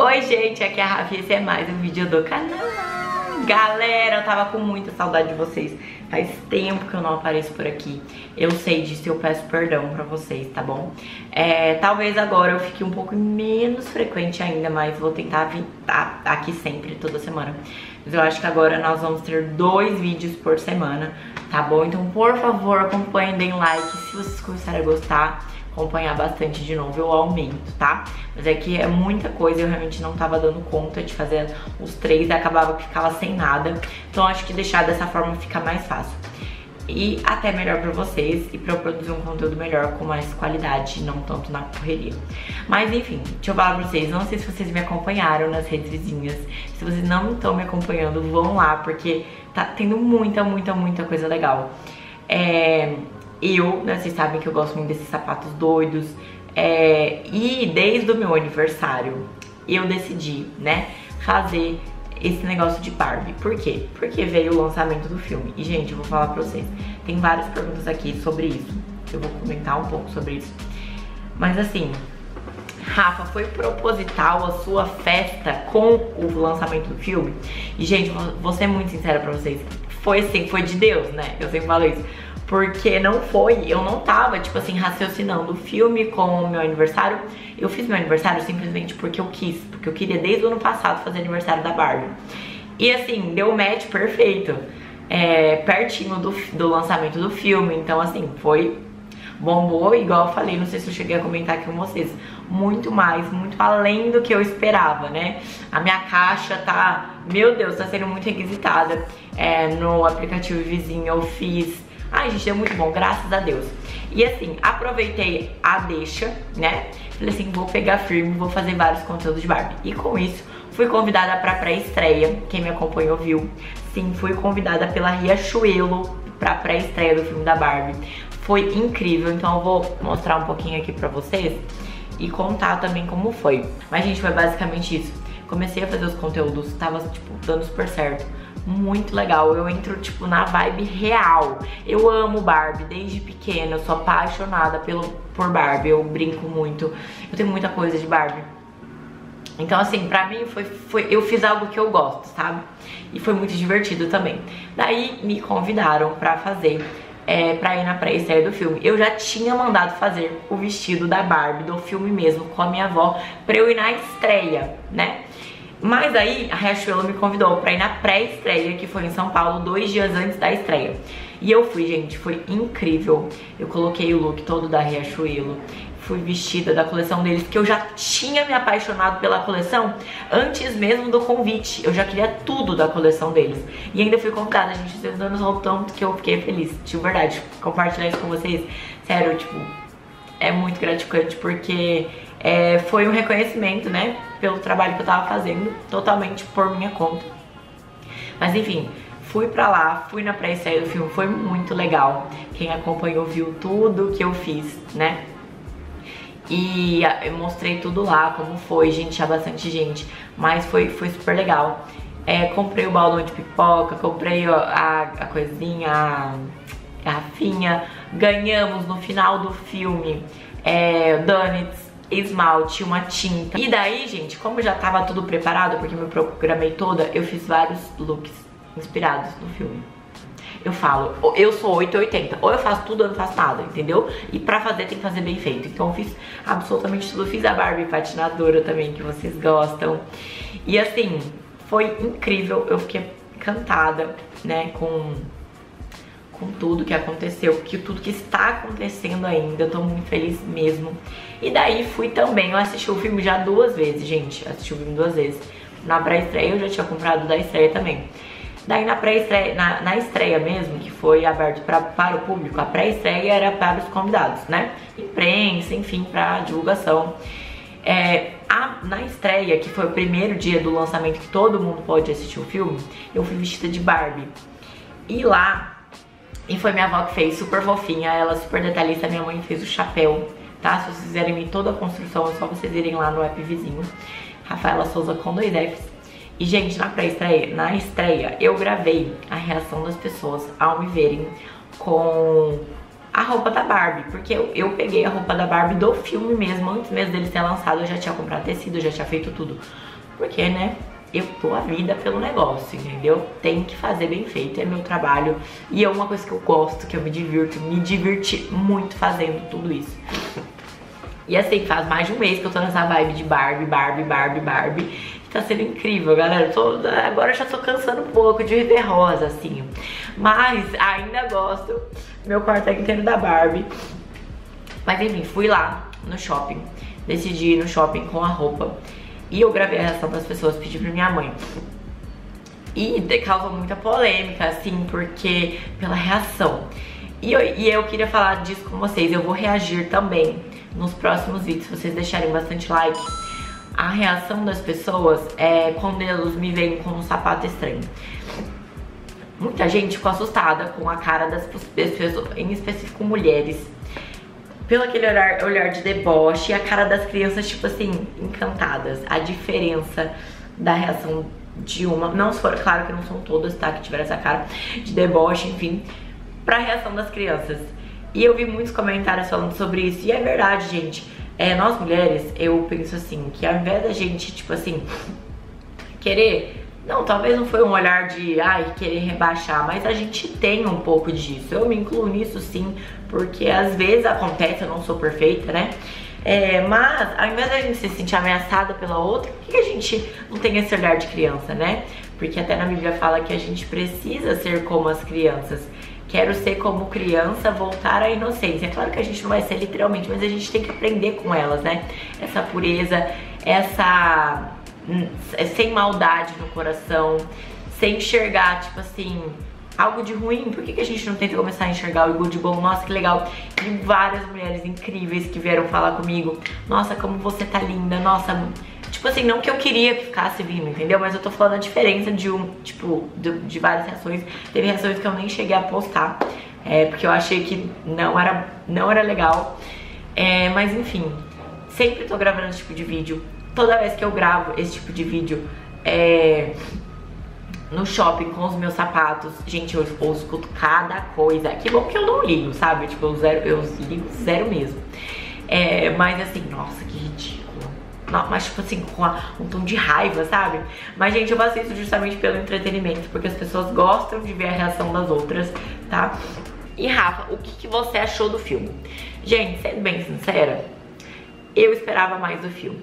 Oi gente, aqui é a Rafa e esse é mais um vídeo do canal. Galera, eu tava com muita saudade de vocês. Faz tempo que eu não apareço por aqui. Eu sei disso e eu peço perdão pra vocês, tá bom? Talvez agora eu fique um pouco menos frequente ainda, mas vou tentar vir aqui sempre, toda semana. Mas eu acho que agora nós vamos ter 2 vídeos por semana, tá bom? Então, por favor, acompanhem, deem like. Se vocês começarem a gostar, acompanhar bastante de novo, eu aumento, tá? Mas é que é muita coisa, eu realmente não tava dando conta de fazer os 3, acabava que ficava sem nada. Então acho que deixar dessa forma fica mais fácil. E até melhor pra vocês e pra eu produzir um conteúdo melhor, com mais qualidade, não tanto na correria. Mas enfim, deixa eu falar pra vocês, não sei se vocês me acompanharam nas redes vizinhas. Se vocês não estão me acompanhando, vão lá, porque tá tendo muita coisa legal. Vocês sabem que eu gosto muito desses sapatos doidos. E desde o meu aniversário eu decidi, né, fazer esse negócio de Barbie. Por quê? Porque veio o lançamento do filme. E gente, eu vou falar pra vocês, tem várias perguntas aqui sobre isso. Eu vou comentar um pouco sobre isso. Mas assim, Rafa, foi proposital a sua festa com o lançamento do filme? E gente, vou ser muito sincera pra vocês, foi assim, foi de Deus, né? Eu sempre falo isso. Porque não foi, eu não tava, tipo assim, raciocinando o filme com o meu aniversário. Eu fiz meu aniversário simplesmente porque eu quis, porque eu queria desde o ano passado fazer aniversário da Barbie. E assim, deu o match perfeito, pertinho do lançamento do filme. Então assim, bombou, igual eu falei, não sei se eu cheguei a comentar aqui com vocês, muito além do que eu esperava, né? A minha caixa tá, meu Deus, tá sendo muito requisitada. No aplicativo vizinho eu fiz. Ai, gente, é muito bom, graças a Deus. E assim, aproveitei a deixa, né? Falei assim, vou pegar firme, vou fazer vários conteúdos de Barbie. E com isso, fui convidada pra pré-estreia. Quem me acompanhou viu. Sim, fui convidada pela Riachuelo pra pré-estreia do filme da Barbie. Foi incrível, então eu vou mostrar um pouquinho aqui pra vocês e contar também como foi. Mas, gente, foi basicamente isso. Comecei a fazer os conteúdos, tava, tipo, dando super certo. Muito legal, eu entro, tipo, na vibe real. Eu amo Barbie desde pequena, eu sou apaixonada por Barbie, eu brinco muito. Eu tenho muita coisa de Barbie. Então, assim, pra mim eu fiz algo que eu gosto, sabe? E foi muito divertido também. Daí me convidaram pra fazer, pra ir na pré-estreia do filme. Eu já tinha mandado fazer o vestido da Barbie, do filme mesmo, com a minha avó, pra eu ir na estreia, né? Mas aí a Riachuelo me convidou pra ir na pré-estreia, que foi em São Paulo, 2 dias antes da estreia. E eu fui, gente, foi incrível. Eu coloquei o look todo da Riachuelo, fui vestida da coleção deles, que eu já tinha me apaixonado pela coleção antes mesmo do convite. Eu já queria tudo da coleção deles. E ainda fui convidada, gente, vocês dando o tanto que eu fiquei feliz. De verdade, compartilhar isso com vocês, sério, tipo, é muito gratificante, porque foi um reconhecimento, né, pelo trabalho que eu tava fazendo, totalmente por minha conta. Mas enfim, fui pra lá, fui na pré-estreia do filme, foi muito legal. Quem acompanhou viu tudo que eu fiz, né? E eu mostrei tudo lá, como foi, gente, tinha bastante gente, mas foi super legal. Comprei o balão de pipoca, comprei a coisinha, a garrafinha, ganhamos no final do filme donuts, esmalte, uma tinta. E daí, gente, como já tava tudo preparado, porque eu me programei toda, eu fiz vários looks inspirados no filme. Eu falo, eu sou 880, ou eu faço tudo ou eu não faço nada, entendeu? E pra fazer tem que fazer bem feito. Então eu fiz absolutamente tudo, fiz a Barbie patinadora também, que vocês gostam. E assim, foi incrível, eu fiquei encantada, né, com tudo que aconteceu, tudo que está acontecendo ainda. Eu tô muito feliz mesmo. E daí fui também, eu assisti o filme já 2 vezes, gente. Assisti o filme 2 vezes. Na pré-estreia eu já tinha comprado da estreia também. Daí na pré-estreia, na estreia mesmo, que foi aberto para o público, a pré-estreia era para os convidados, né? Imprensa, enfim, pra divulgação. Na estreia, que foi o primeiro dia do lançamento, que todo mundo pode assistir o filme, eu fui vestida de Barbie. E foi minha avó que fez, super fofinha, ela super detalhista, minha mãe fez o chapéu, tá? Se vocês quiserem ver toda a construção, é só vocês irem lá no app vizinho, Rafaela Souza com 2 Fs. E, gente, na estreia, eu gravei a reação das pessoas ao me verem com a roupa da Barbie, porque eu peguei a roupa da Barbie do filme mesmo, antes mesmo dele ser lançado, eu já tinha comprado tecido, eu já tinha feito tudo. Porque, né, eu dou a vida pelo negócio, entendeu? Tem que fazer bem feito, é meu trabalho. E é uma coisa que eu gosto, que eu me diverti muito fazendo tudo isso. E assim, faz mais de um mês que eu tô nessa vibe de Barbie. E tá sendo incrível, galera. Agora eu já tô cansando um pouco de viver rosa, assim. Mas ainda gosto. Meu quarto é inteiro da Barbie. Mas enfim, fui lá no shopping. Decidi ir no shopping com a roupa. E eu gravei a reação das pessoas, pedi pra minha mãe. E causou muita polêmica, assim, porque pela reação. E eu queria falar disso com vocês. Eu vou reagir também nos próximos vídeos, se vocês deixarem bastante like. A reação das pessoas é quando eles me veem com um sapato estranho. Muita gente ficou assustada com a cara das pessoas, em específico mulheres, pelo aquele olhar de deboche, e a cara das crianças, tipo assim, encantadas. A diferença da reação de uma, não for, claro que não são todas, tá, que tiveram essa cara de deboche, enfim, pra reação das crianças. E eu vi muitos comentários falando sobre isso, e é verdade, gente. Nós mulheres, eu penso assim, que ao invés da gente, tipo assim, querer... Não, talvez não foi um olhar de, querer rebaixar, mas a gente tem um pouco disso. Eu me incluo nisso sim, porque às vezes acontece, eu não sou perfeita, né? Mas ao invés da gente se sentir ameaçada pela outra, por que a gente não tem esse olhar de criança, né? Porque até na Bíblia fala que a gente precisa ser como as crianças. Quero ser como criança, voltar à inocência. É claro que a gente não vai ser literalmente, mas a gente tem que aprender com elas, né? Essa pureza, essa... sem maldade no coração, sem enxergar, tipo assim, algo de ruim. Por que a gente não tenta começar a enxergar algo de bom? Nossa, que legal. E várias mulheres incríveis que vieram falar comigo. Nossa, como você tá linda. Nossa, tipo assim, não que eu queria que ficasse vindo, entendeu? Mas eu tô falando a diferença de várias reações. Teve reações que eu nem cheguei a postar, porque eu achei que não era legal. Mas enfim, sempre tô gravando esse tipo de vídeo. Toda vez que eu gravo esse tipo de vídeo no shopping com os meus sapatos, gente, eu escuto cada coisa. Que bom que eu não ligo, sabe? Tipo, eu ligo zero mesmo. Mas assim, nossa, que ridículo. Não, mas tipo assim, com um tom de raiva, sabe? Mas gente, eu faço isso justamente pelo entretenimento, porque as pessoas gostam de ver a reação das outras, tá? E Rafa, o que você achou do filme? Gente, sendo bem sincera, eu esperava mais do filme.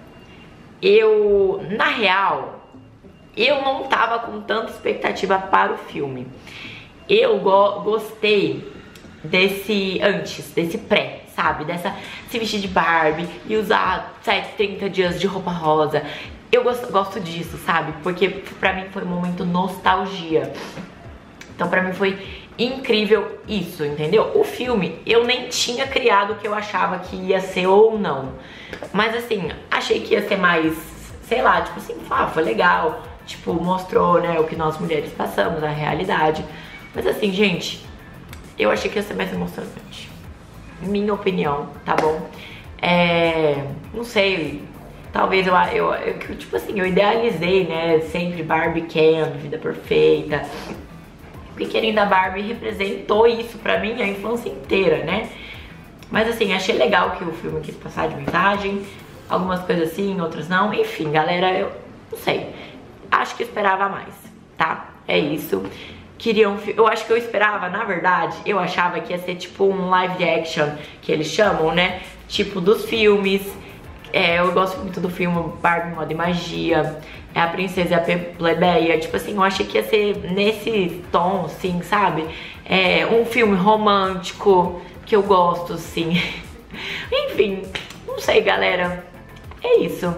Na real, eu não tava com tanta expectativa para o filme. Eu gostei desse pré, sabe? Se vestir de Barbie e usar 30 dias de roupa rosa. Eu gosto disso, sabe? Porque pra mim foi um momento nostalgia. Então pra mim foi incrível isso, entendeu? O filme, eu nem tinha criado o que eu achava que ia ser ou não. Mas assim, achei que ia ser mais, sei lá, tipo assim, foi legal. Tipo, mostrou, né, o que nós mulheres passamos, a realidade. Mas assim, gente, eu achei que ia ser mais emocionante. Minha opinião, tá bom? Não sei, talvez tipo assim, eu idealizei, né, sempre Barbie Ken, vida perfeita. Porque querendo a Barbie representou isso pra mim a infância inteira, né? Mas assim, achei legal que o filme quis passar de mensagem. Algumas coisas sim, outras não. Enfim, galera, eu não sei. Acho que eu esperava mais, tá? É isso. Eu acho que eu esperava, na verdade, eu achava que ia ser tipo um live action, que eles chamam, né? Tipo dos filmes. Eu gosto muito do filme Barbie Moda e Magia, A Princesa e a Plebeia. Tipo assim, eu achei que ia ser nesse tom, assim, sabe? Um filme romântico, que eu gosto, sim. Enfim, não sei, galera. É isso.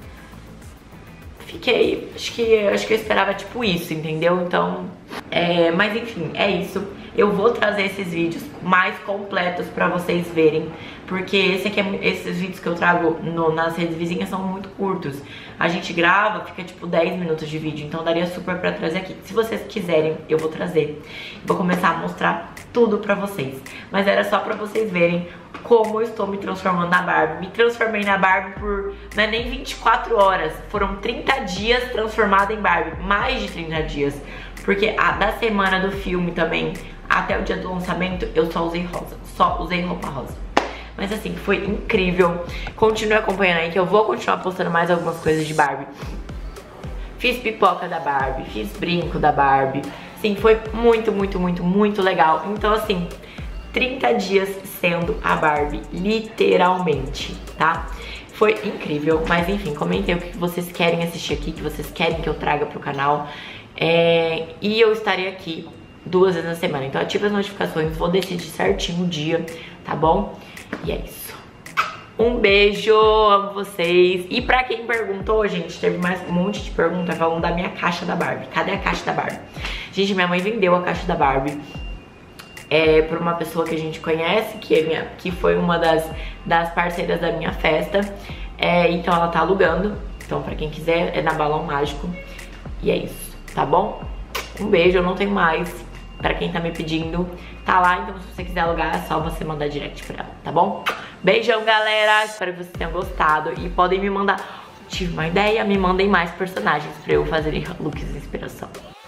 Acho que eu esperava tipo isso, entendeu? Então, mas enfim, é isso. Eu vou trazer esses vídeos mais completos pra vocês verem, porque esses vídeos que eu trago nas redes vizinhas são muito curtos. A gente grava, fica tipo 10 minutos de vídeo, então daria super pra trazer aqui. Se vocês quiserem, eu vou trazer. Vou começar a mostrar tudo pra vocês. Mas era só pra vocês verem como eu estou me transformando na Barbie. Me transformei na Barbie por, não é nem 24 horas, foram 30 dias transformada em Barbie, mais de 30 dias. Porque da semana do filme também, até o dia do lançamento, eu só usei rosa, só usei roupa rosa. Mas assim, foi incrível. Continue acompanhando aí que eu vou continuar postando mais algumas coisas de Barbie. fiz pipoca da Barbie, fiz brinco da Barbie. Sim, foi muito, muito, muito, muito legal. Então, assim, 30 dias sendo a Barbie, literalmente, tá? Foi incrível, mas enfim, comentei o que vocês querem assistir aqui, que vocês querem que eu traga pro canal. E eu estarei aqui 2 vezes na semana, então ative as notificações, vou decidir certinho o dia, tá bom? E é isso. Um beijo, amo vocês. E pra quem perguntou, gente, teve mais um monte de perguntas falando da minha caixa da Barbie. Cadê a caixa da Barbie? Gente, minha mãe vendeu a caixa da Barbie pra uma pessoa que a gente conhece, que foi uma das parceiras da minha festa. Então ela tá alugando. Então pra quem quiser, é na Balão Mágico. E é isso, tá bom? Um beijo, eu não tenho mais. Pra quem tá me pedindo, tá lá. Então se você quiser alugar, é só você mandar direct pra ela, tá bom? Beijão, galera. Espero que vocês tenham gostado. E podem me mandar, tive uma ideia, me mandem mais personagens pra eu fazer looks de inspiração.